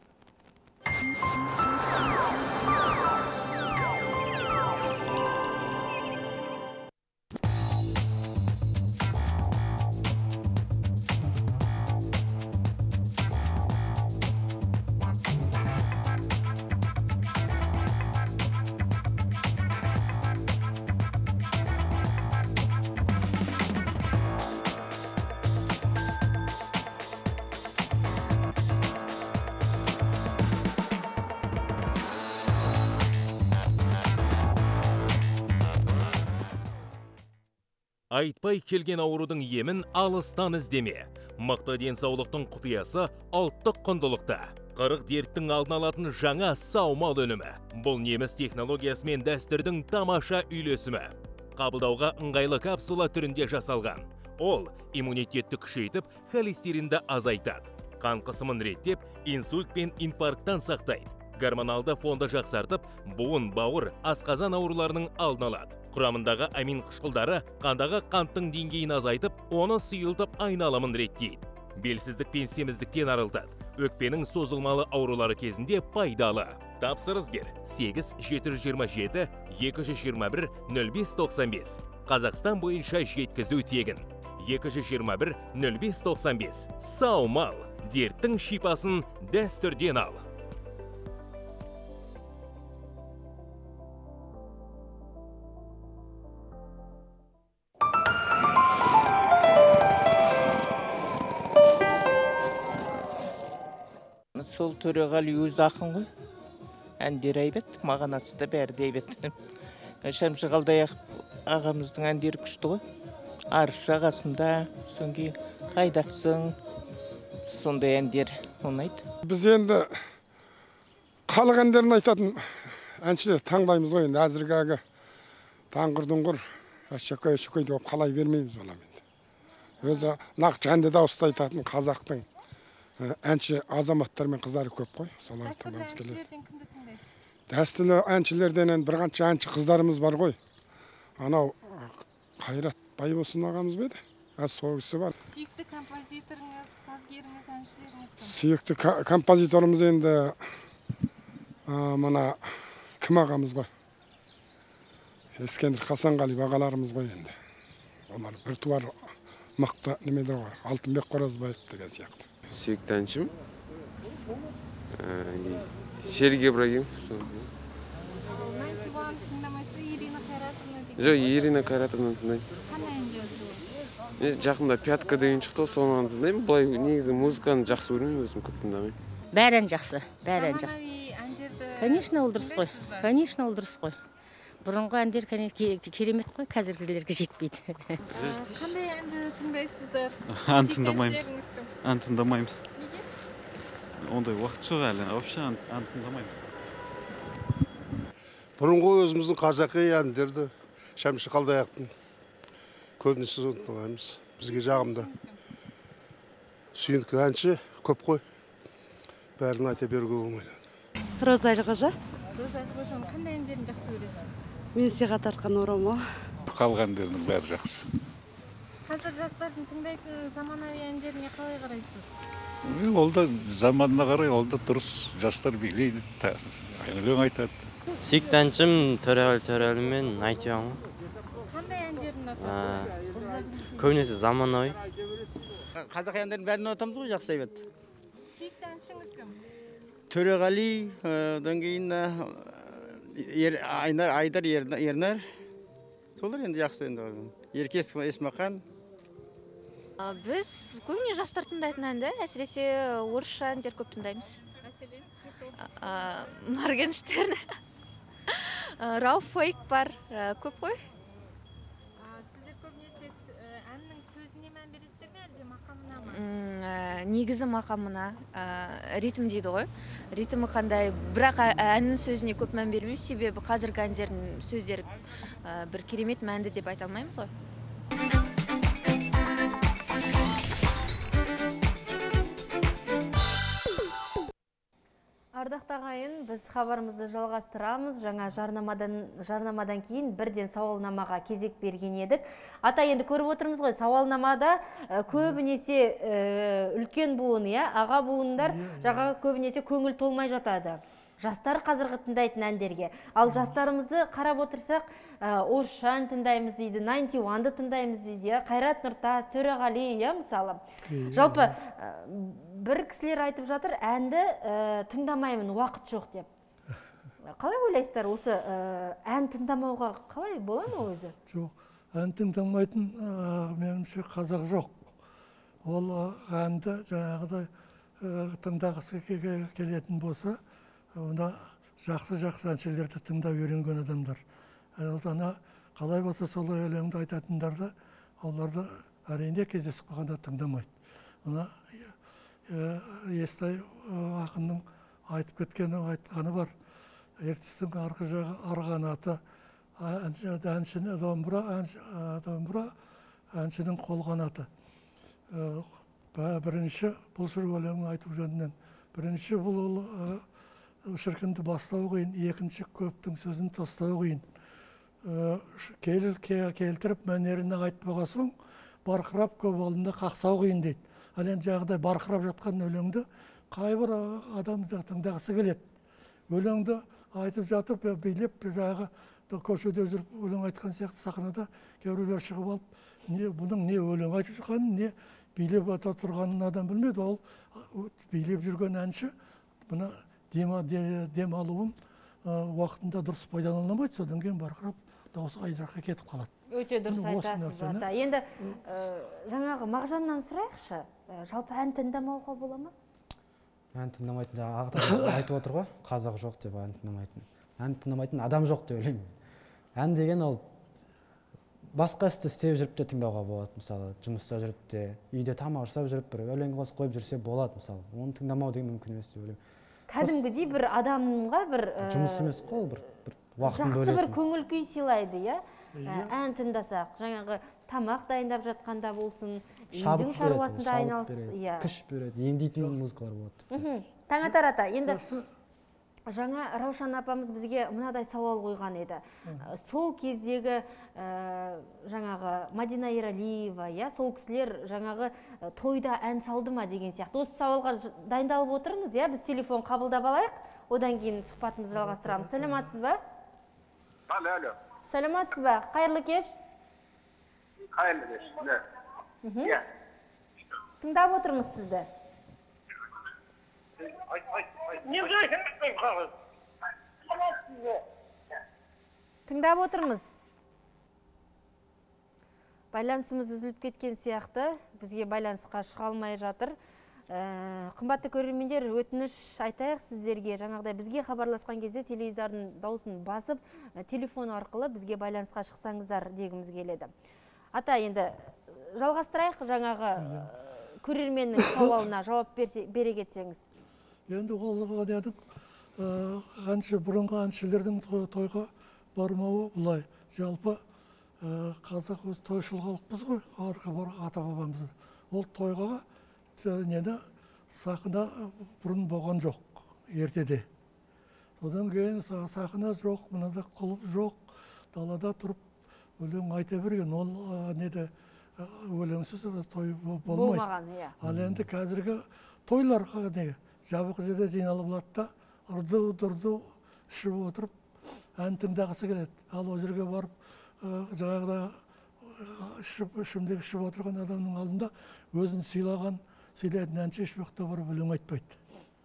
[SPEAKER 8] Айтпай келген аурудың емін алыстан іздеме. Мықты денсаулықтың құпиясы ұлттық құндылықта. Қырық дерттің алдын алатын жаңа саумал өнімі. Бұл неміс технологиясы мен дәстүрдің тамаша үйлесімі. Қабылдауға ыңғайлы капсула түрінде жасалған. Ол иммунитетті күшейтіп, холестеринді азайтады. Қан қысымын реттеп, инсульт пен инфаркттан сақтайды. Гормоналды фонды жақсартып, буын, бауыр, асқазан ауруларының алдын алады. Құрамындағы амин қышқылдары қандағы қанттың деңгейін азайтып, оны сұйылтып айналымын реттейді. Белсіздік пен семіздіктен арылтады. Өкпенің созылмалы аурулары кезінде пайдалы. Тапсырыс бер сегіз жеті жүз жиырма жеті екі жүз жиырма бір нөл бес тоқсан бес. Қазақстан бойынша жеткізу тегін. екі жүз жиырма бір нөл бес тоқсан бес. Саумал, дерттің шипасын дәстүрден ал.
[SPEAKER 9] Сол Төреғали өз ақын ғой. Әндері әйбет, мағанасы да бәрі де әйбет. Шәмші Қалдаяқ ағамыздың әндері күшті ғой. Арыс жағасында, соңғы қайдақсың, сондай әндер ұнайды.
[SPEAKER 10] Біз енді халық әндерін айтатын әншілер таңдаймыз ғой. Әзіргі таңғыр-дүңғыр, шөкей-шөкей деп қалай бермейміз оламын. Өзі нақты әнді дауысты айтатын қазақтың әнші азаматтар мен қыздары көп қой. Соларды тыңдамыз келеді. Дәстүрлі әншілерден бір қанша әнші қыздарымыз бар ғой. Анау Қайрат Байбосын ағамыз беді. Сол кісі бар.
[SPEAKER 4] Сүйікті композиторыңыз, сазгеріңіз, әншілеріңіз кім?
[SPEAKER 10] Сүйікті композиторымыз енді мына кім ағамыз ғой. Ескендір Қасанғали бағаларымыз ғой енді. Олар бір туар мықты немедер ғой. Алтынбек Қоразбаев деген сияқты.
[SPEAKER 11] Сүйікті әншім Сергей Ибрагимов.
[SPEAKER 4] Нансиван тыңдамайсыз, Ирина Қайратовна деген.
[SPEAKER 11] Жоқ, Ирина Қайратовна тыңдаймын.
[SPEAKER 4] Қандай әндерді?
[SPEAKER 11] Жақында пятка деген шықты, соны тыңдаймын. Былай негізі музыканы жақсы көремін, өзім көп тыңдамаймын.
[SPEAKER 12] Бәрін жақсы, бәрін жақсы. Конечно, ол дұрыс қой. Конечно, ол дұрыс қой. Бұрынғы әндер керемет қой, қазіргілерге жетпейді.
[SPEAKER 13] Қандай әнді тыңдайсыздар?
[SPEAKER 14] Ән тыңдамаймыз. Ән тыңдамаймыз. Ондай уақыт жоқ әлі, вообще ән тыңдамаймыз.
[SPEAKER 15] Бұрынғы өзіміздің қазақи әндерді, Шәмші Қалдаяқтың көбінесе тыңдаймыз. Бізге жағымда. Сүйіндік әнші көп қой. Бәрін айта беруге болмайды.
[SPEAKER 16] Роза Әлқожа.
[SPEAKER 13] Роза Әлқожаның қандай әндерін жақсы көресіз?
[SPEAKER 16] Мен сыйға тартқан орамал.
[SPEAKER 17] Қалған әндердің бәрі жақсы.
[SPEAKER 13] Қазір жастардың тыңдайтын заманауи әндеріне қалай қарайсыз?
[SPEAKER 17] Ол да заманына қарай, ол да дұрыс. Жастар билейді, өлең айтады.
[SPEAKER 18] Сүйікті әншім Төреғали Төреәлі мен Айтияң.
[SPEAKER 13] Қандай әндерін ұнатасыз?
[SPEAKER 18] Көбінесе заманауи.
[SPEAKER 19] Қазақ әндерін бәрін ұнатамыз ғой, жақсы айтады.
[SPEAKER 13] Сүйікті әншіңіз кім?
[SPEAKER 19] Төреғали, одан кейін Айдар, Айдар Ернар. Солар енді жақсы енді. Ерке Есмақан.
[SPEAKER 20] Біз көбіне жастар тыңдайтын әнді, әсіресе орысша әндер көп тыңдаймыз.
[SPEAKER 13] Мәселен?
[SPEAKER 20] Моргенштерн, Рауф Фейк бар, көп қой.
[SPEAKER 13] Сіздер көбінесе әннің сөзіне мән бересіздер ме, әлде мақамына ма?
[SPEAKER 20] Негізі мақамына, ритм дейді ғой. Ритмі қандай, бірақ әннің сөзіне көп мән бермейміз, себебі қазіргі әндердің сөздері бір керемет мәнді деп айта алмаймыз ғой.
[SPEAKER 1] Ардақты ағайын, біз хабарымызды жалғастырамыз. Жаңа жарнамадан, жарнамадан кейін бірден сауалнамаға кезек берген едік. Ата, енді көріп отырмыз ғой, сауалнамада көбінесе үлкен буын, аға буындар жаға көбінесе көңіл толмай жатады. Жастар қазіргі тыңдайтын әндерге. Ал жастарымызды қарап отырсақ, орысша ән тыңдаймыз дейді, найнти уанды тыңдаймыз дейді, Қайрат Нұртас, Төреғали, мысалы. Жалпы, бір кісілер айтып жатыр, әнді тыңдамаймын, уақыт жоқ деп. Қалай ойлайсыздар, осы ән тыңдамауға қалай бола ма өзі?
[SPEAKER 2] Жоқ, ән тыңдамайтын меніңше қазақ жоқ. Ол әнді жаңағыдай тыңдағысы келетін болса, онда жақсы-жақсы әншілерді тыңдап үйренген адамдар. Ана қалай болса солай өлеңді айтатындарды, оларды әрине кездесіп қалғанда тыңдамайды. Ана Естай ақынның айтып кеткені айтқаны бар. Ертістің арғы жағы арғанаты, әншінің домбыра, әншінің қолғанаты. Бірінші бұл шыр өлеңін айту жөнінен. Бірінші бұл шіркінді бастау қиын, екінші көптің сөзін тастау қиын. Келтіріп мәнеріне айтпаға соң, барқырап көп алдында қақсау қиын дейді. Әлен жағдай барқырап жатқан өлеңді қайбір адамды тыңдағысы келеді. Өлеңді айтып жатып, билеп, жағы көшеде жүріп өлең айтқан сияқты сахнада кейбіреулер шығып алып, бұның не өлең айтып жатқанын, не билеп тұрғанын адам білмеді. Ол билеп жүрген әнші бұны дем алуын уақытында дұрыс пайдаланылмайды, содан кейін барқырап дауысы айдыраққа кетіп қалады.
[SPEAKER 1] Өте дұрыс айтасыз, ата. Енді жаңағы Мағжаннан сұрайықшы, жалпы ән тыңдамауға бола ма?
[SPEAKER 3] Ән тыңдамайтын, ағытар айтып отыр ғой, қазақ жоқ деп ән тыңдамайтын. Ән тыңдамайтын адам жоқ деп ойлаймын. Ән деген ол басқа істі істеп жүріп те тыңдауға болады, мысалы, жұмыста жүріп те, үйде тамақ жасап жүріп, бір өлең қосып қойып жүрсе болады, мысалы. Оны тыңдамау деген мүмкін емес деп ойлаймын.
[SPEAKER 1] Кәдімгідей бір адамға бір
[SPEAKER 3] жұмыс емес қой, бір уақытын бөлетін.
[SPEAKER 1] Жақсы бір көңіл күй сыйлайды, иә? Ән тыңдасақ, жаңағы тамақ дайындап жатқанда болсын, үйдің шаруасында айналсын, иә.
[SPEAKER 3] Күш береді, емдейтін музыкалар болады.
[SPEAKER 1] Таңатар ата, енді жаңа Раушан апамыз бізге мынадай сауал қойған еді. Сол кездегі жаңағы Мадина Ералиева, сол кісілер жаңағы тойда ән салды ма деген сияқты. Осы сауалға дайындалып отырыңыз, біз телефон қабылдап алайық, одан кейін сұхбатымызды жалғастырамыз. Сәлематсыз ба?
[SPEAKER 5] Алло, алло.
[SPEAKER 1] Сәлематсыз ба? Қайырлы кеш?
[SPEAKER 5] Қайырлы кеш, да.
[SPEAKER 1] Тыңдап отырмыз сізді. Тыңдап отырмыз. Байланысымыз үзіліп кеткен сияқты, бізге байланысқа шыға алмай жатыр. Қымбатты көрермендер, өтініш айтайық сіздерге. Жаңағыдай бізге хабарласқан кезде теледидардың дауысын басып, телефон арқылы бізге байланысқа шықсаңыздар дегіміз келеді. Ата, енді жалғастырайық жаңағы көрерменнің сауалына жауап бере кетсеңіз.
[SPEAKER 2] Енді ол дедік, әнші, бұрынғы әншілердің тойға бармауы бұлай. Жалпы қазақ өз тойшыл халықпыз ғой, ата бабамыз. Ол тойға нені сахна бұрын болған жоқ, ертеде. Одан кейін сахна жоқ, мынада құлып жоқ, далада тұрып өлең айта берген. Ол неде өлеңсіз той болмайды. Ал енді қазіргі тойларға неге жабық жерде жиналып алады да, ұрды-дұрды ішіп отырып, ән тыңдағысы келеді. Ал ол жерге барып, жаңағыда ішімдегі ішіп отырған адамның алдында өзін сыйлаған, сыйлайтын әнші ешуақытта барып өлең айтпайды.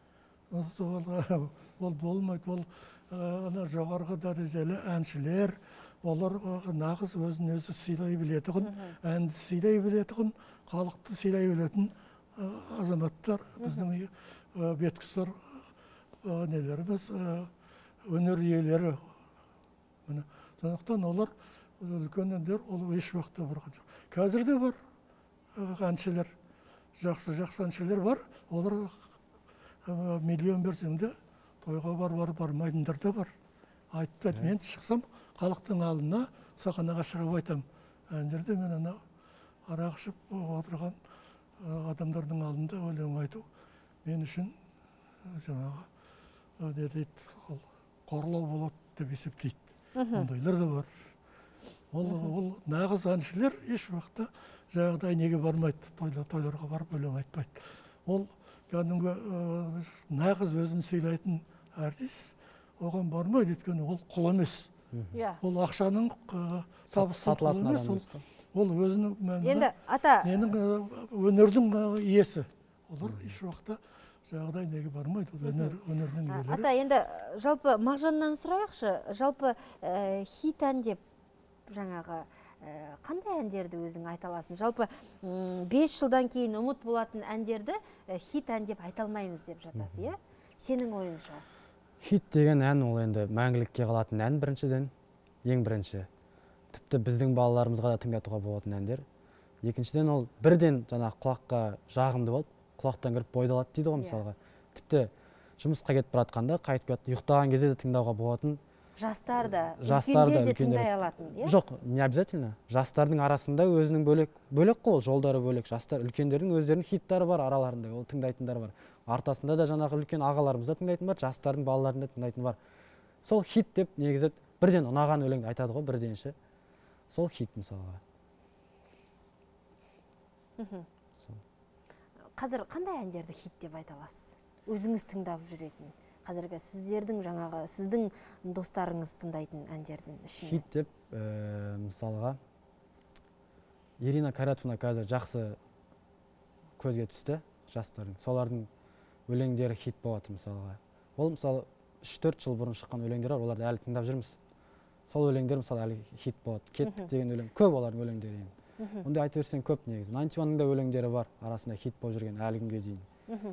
[SPEAKER 2] Ол болмайды. Ол жоғарғы дәрежелі әншілер, олар нағыз өзін өзі сыйлай білетіғын, әнді сыйлай білетіғын, халықты сыйлай білетін азаматтар, біздің беткісір нелеріміз, өнер иелері. Сондықтан олар үлкен әндер, ол еш уақытта барған жоқ. Қазір де бар әншілер, жақсы-жақсы әншілер бар. Олар миллион берсеңде тойға бар-бар бармайтындар да бар. Айтты, мен шықсам, халықтың алдына сахнаға шығып айтам. Әндерде мен ана арақ ішіп отырған адамдардың алдында өлең айту мен үшін жаңағы не дейді, қорлау болады деп есептейді. Ондайлар да бар. Ол нағыз әншілер еш уақытта жаңағыдай неге бармайды, тойларға барып өлең айтпайды. Ол кәдімгі нағыз өзін сыйлайтын артист, оған бармайды, өйткені ол құл емес. Ол ақшаның табысы құл емес, ол өзінің өнердің иесі. Олар еш уақытта жаңағыдай неге бармайды, өнердің иелері.
[SPEAKER 1] Ата, енді жалпы Мағжаннан сұрайықшы, жалпы хит ән деп жаңағы қандай әндерді өзің айта аласың? Жалпы бес жылдан кейін ұмыт болатын әндерді хит ән деп айта алмаймыз деп жатады, е? Сенің ойыңша?
[SPEAKER 3] Хит деген ән ол енді мәңгілікке қалатын ән біріншіден, ең бірінші. Тіпті біздің балаларымызға да тыңдатуға болатын әндер. Екіншіден ол бірден жаңағы құлаққа жағымды болып, құлақтан кіріп бойды алады дейді ғой мысалға. Тіпті жұмысқа кетіп баратқанда, қайтып келіп ұйықтаған кезде де тыңдауға болатын.
[SPEAKER 1] Жастар да, үлкендер де тыңдай алатын, е?
[SPEAKER 3] Жоқ, не обязательно. Жастардың арасында өзінің бөлек, бөлек қол, жолдары бөлек. Жастар, үлкендердің өздерінің хиттары бар араларында, ол тыңдайтындар бар. Артасында да жаңағы үлкен ағаларымыз да тыңдайтын бар, жастардың балаларында тыңдайтын бар. Сол хит деп негізі бірден ұнаған өлеңді айтады ғой, бірденші. Сол хит мысалға.
[SPEAKER 1] Қазір қандай әндерді хит деп айта аласыз? Өзіңіз тыңдап жүретін, қазіргі сіздердің жаңағы, сіздің достарыңыз тыңдайтын әндердің ішінде?
[SPEAKER 3] Хит деп, мысалға, Ирина Кайратовна қазір жақсы көзге түсті, жастардың. Солардың өлеңдері хит болады мысалға. Ол мысалы үш-төрт жыл бұрын шыққан өлеңдер бар, оларды әлі тыңдап жүрміз. Сол өлеңдер мысалы әлі хит болады. Кеттік деген өлең, көп олардың өлеңдері. Онда айта берсең көп негізі. тоғыз жүз да өлеңдері бар, арасында хит болып жүрген әлі күнге дейін.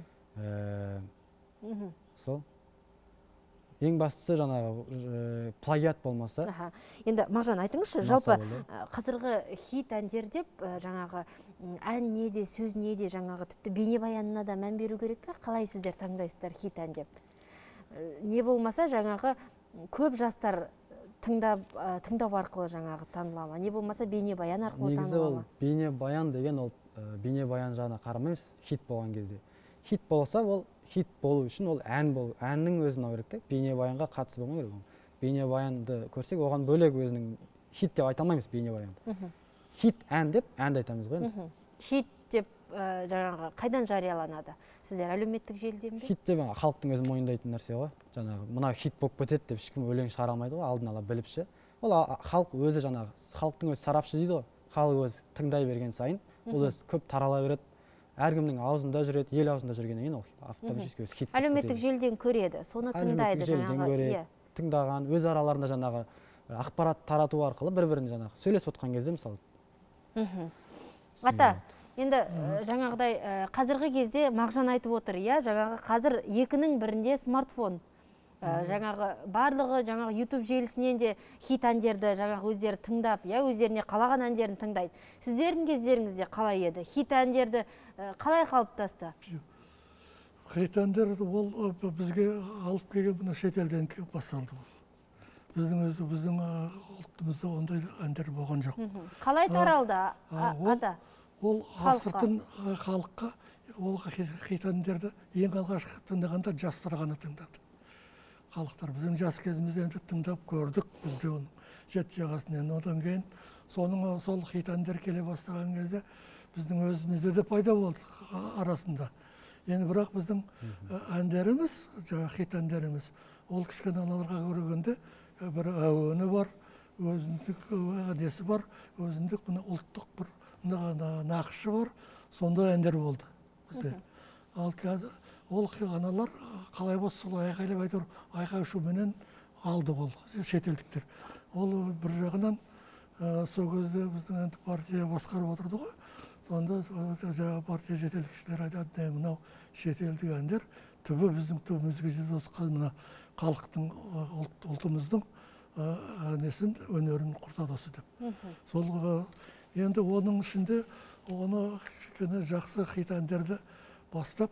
[SPEAKER 3] Сол. Ең бастысы жаңағы плагиат болмаса.
[SPEAKER 1] Енді Мағжан айтыңызшы, жалпы қазіргі хит әндер деп жаңағы ән неде, сөз неде, жаңағы тіпті бейнебаянына да мән беру керек пе? Қалай сіздер таңдайсыздар хит ән деп? Не болмаса жаңағы көп жастар тыңдау арқылы жаңағы танылама. Не болмаса бейнебаян арқылы танылама.
[SPEAKER 3] Негізі ол бейнебаян деген ол бейнебаян жағына қарамаймыз хит болған кезде. Хит болса, ол хит болу үшін ол ән болу, әннің өзін алу керек. Бейнебаянға қатысы болмау керек. Бейнебаянды көрсек, оған бөлек өзінің хит деп айта алмаймыз бейнебаянды. Хит ән деп әнді айтамыз ғой енді.
[SPEAKER 1] Хит деп жаңағы қайдан жарияланады? Сіздер әлеуметтік желіден бе?
[SPEAKER 3] Хит деп халықтың өзі мойындайтын нәрсе ғой. Жаңағы мына хит болып кетеді деп ешкім өлең шығара алмайды ғой, алдын ала біліп ше. Ол халық өзі жаңағы, халықтың өзі сарапшы дейді ғой. Халық өзі тыңдай берген сайын, ол өзі көп тарала береді. Әркімнің аузында жүреді, ел аузында жүргеннен кейін ол автоматически өзі хит.
[SPEAKER 1] Әлеуметтік желіден көреді, соны тыңдайды жаңағы.
[SPEAKER 3] Тыңдаған, өз араларында жаңағы ақпарат тарату арқылы бір-бірін жаңағы сөйлесіп отқан кезде мысалы
[SPEAKER 1] Ата, енді жаңағыдай қазіргі кезде Мағжан айтып отыр, иә, жаңағы қазір екінің бірінде смартфон. Жаңағы барлығы жаңағы YouTube желісінен де хит әндерді жаңағы өздері тыңдап, иә, өздеріне қалаған әндерін тыңдайды. Сіздердің кездеріңізде қалай еді? Хит әндерді қалай қалыптасты?
[SPEAKER 2] Хит әндер ол бізге алып келген мына шетелден басталды ол. Біздің өзі біздің ұлтымызда ондай әндер болған жоқ.
[SPEAKER 1] Қалай таралды, ата?
[SPEAKER 2] Ол ғасырдың халыққа ол хит әндерді ең алғашқы тыңдағанда жастар ғана тыңдады. Халықтар біздің жас кезімізде енді тыңдап көрдік бізде оның жет жағасынан. Одан кейін соның сол хит әндер келе бастаған кезде біздің өзімізде де пайда болды арасында. Енді бірақ біздің әндеріміз, жаңа хит әндеріміз, ол кішкене аналарға көргенде бір әуені бар, өзіндік несі бар, өзіндік мына ұлттық бір нақышы бар, сондай әндер болды бізде. Ал қазір ол аналар қалай болса солай айқайлап әйтеуір айқай шуменен алды ол шетелдіктер. Ол бір жағынан сол кезде біздің енді партия басқарып отырды ғой. Сонда жаңағы партия жетекшілері айтады, мынау шетелдік әндер түбі біздің түбімізге жеткен мына халықтың ұлтымыздың несін өнерін құртады осы деп. Сол енді оның ішінде оны кішкене жақсы хит әндерді бастап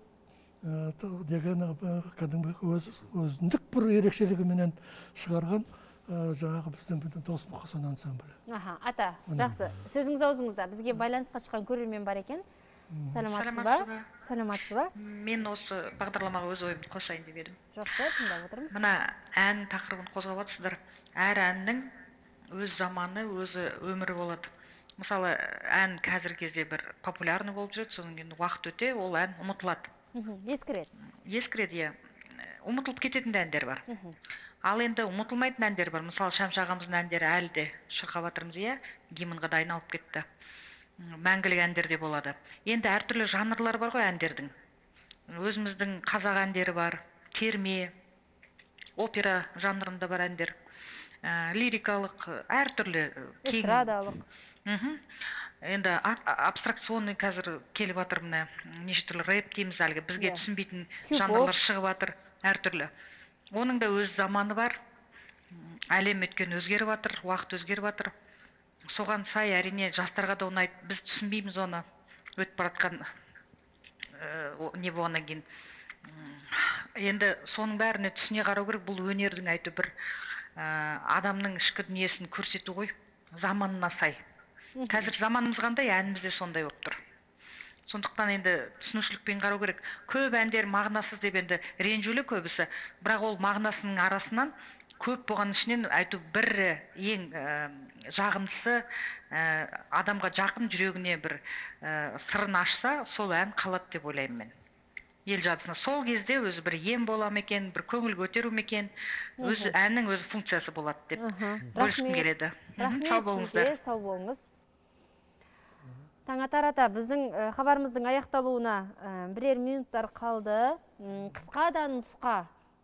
[SPEAKER 2] деген кәдімгі өзіндік бір ерекшелігіменен шығарған жаңағы біздің Дос Мұқасан ансамблі.
[SPEAKER 1] Аха, ата, жақсы. Сөзіңіз аузыңызда. Бізге байланысқа шыққан көрермен бар екен. Саламатсыз ба? Саламатсыз ба?
[SPEAKER 21] Мен осы бағдарламаға өз ойымды қосайын деп едім.
[SPEAKER 1] Жақсы, тыңдап отырмыз.
[SPEAKER 21] Мына ән тақырыбын қозғап отырсыздар. Әр әннің өз заманы, өзі өмірі болады. Мысалы, ән қазір кезде бір популярны болып жүреді, содан кейін уақыт өте ол ән ұмытылады.
[SPEAKER 1] Ескіреді.
[SPEAKER 21] Ескіреді, иә. Ұмытылып кететін әндер бар. Ал енді ұмытылмайтын әндер бар. Мысалы, Шәмші ағамыздың әндері әлі де шырқап жатырмыз, иә, гимнға да айналып кетті. Мәңгілік әндер де болады. Енді әртүрлі жанрлар бар ғой әндердің. Өзіміздің қазақ әндері бар, терме, опера жанрында бар әндер, лирикалық, әртүрлі.
[SPEAKER 1] Эстрадалық.
[SPEAKER 21] Енді абстракционный қазір келіп жатыр, мына неше түрлі рэп дейміз, әлгі бізге түсінбейтін жанрлар шығып жатыр, әртүрлі. Оның да өз заманы бар. Әлем өткен өзгеріп жатыр, уақыт өзгеріп жатыр. Соған сай әрине жастарға да ұнайды. Біз түсінбейміз оны, өтіп баратқан не болғаннан кейін. Енді соның бәріне түсіне қарау керек, бұл өнердің әйтеу бір адамның ішкі дүниесін көрсету ғой, заманына сай. Қазір заманымыз қандай, әніміз де сондай болып тұр. Сондықтан енді түсінушілікпен қарау керек. Көп әндер мағынасыз деп енді ренжулі көбісі, бірақ ол мағынасының арасынан көп болған ішінен айту бір ең жағымдысы, адамға жақын жүрегіне бір сырын ашса, сол ән қалады деп ойлаймын мен. Ел жадысына сол кезде өзі бір ем бола ма екен, бір көңіл көтеру ме екен, өзі әннің өзі функциясы болады деп бөліскім келеді.
[SPEAKER 1] Рахмет сізге, сау болыңыз. Таңатар ата, біздің хабарымыздың аяқталуына бірер минуттар қалды. Қысқа да нұсқа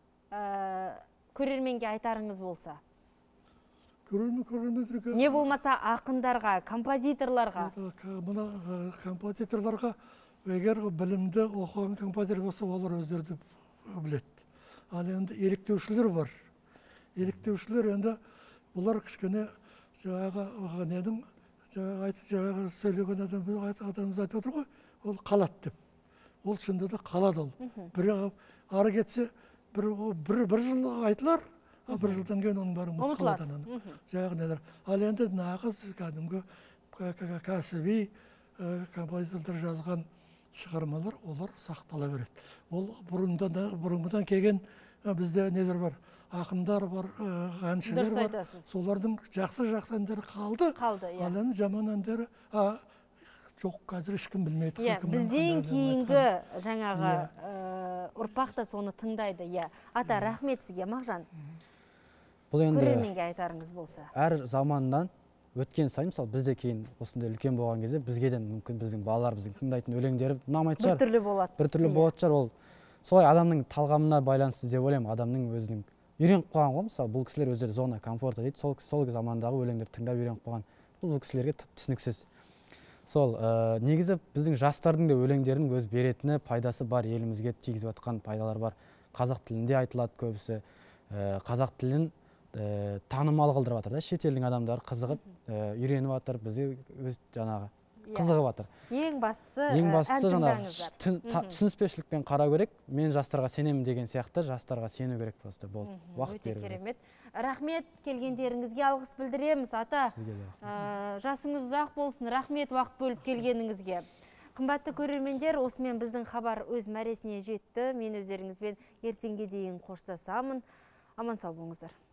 [SPEAKER 1] көрерменге айтарыңыз болса. Не болмаса ақындарға, композиторларға.
[SPEAKER 2] Мына композиторларға егер білімді оқыған композитор болса, олар өздерді біледі. Ал енді еліктеушілер бар. Еліктеушілер енді бұлар кішкене жаңағы недің жаңағы сөйлеген адамымыз айтып отыр ғой, ол қалады деп. Ол шынында да қалады ол. Бір ары кетсе бір жыл айтылар, бір жылдан кейін оның бәрі ұмытылады. Жаңағы нелер. Ал енді нағыз кәдімгі кәсіби композиторлар жазған шығармалар, олар сақтала береді. Ол бұрынғыдан келген бізде нелер бар, ақындар бар, әншілер бар. Солардың жақсы-жақсы әндері қалды.
[SPEAKER 1] Қалды, иә.
[SPEAKER 2] Ал енді жаман әндері жоқ, қазір ешкім білмейді.
[SPEAKER 1] Бізден кейінгі жаңағы ұрпақ та соны тыңдайды. Ата, рахмет сізге, Мағжан. Көрерменге айтарыңыз болса.
[SPEAKER 3] Әр заманнан өткен сайын, мысалы бізде кейін осындай үлкен болған кезде бізгеден мүмкін біздің балалар біздің тыңдайтын өлеңдері ұнамайтын шығар.
[SPEAKER 1] Біртүрлі болады.
[SPEAKER 3] Біртүрлі болады шығар. Ол солай адамның талғамына байланысты деп ойлаймын. Адамның өзінің үйреніп қалған ғой. Мысалы бұл кісілер өздері зона комфорта дейді. Сол замандағы өлеңдерді тыңдап үйреніп қалған. Бұл кісілерге түсініксіз. сол ә, негізі біздің жастардың да өлеңдерінің өз беретіні пайдасы бар, елімізге тигізіп жатқан пайдалар бар. Қазақ тілінде айтылады көбісі. Ә, қазақ тілін ә, танымал қылдырып жатыр да, шетелдің адамдары қызығып ә, үйреніп жатыр, бізге өз жаңағы қызығып жатыр.
[SPEAKER 1] Ең бастысы
[SPEAKER 3] ең бастысы жаңағы түсініспеушілікпен қарау керек. Мен жастарға сенемін деген сияқты жастарға сену керек просто болды. Уақыт беру керек.
[SPEAKER 1] Рахмет, келгендеріңізге алғыс білдіреміз. Ата, жасыңыз ұзақ болсын. Рахмет уақыт бөліп келгеніңізге. Қымбатты көрермендер, осымен біздің хабар өз мәресіне жетті. Мен өздеріңізбен ертеңге дейін қоштасамын. Аман сау болыңыздар.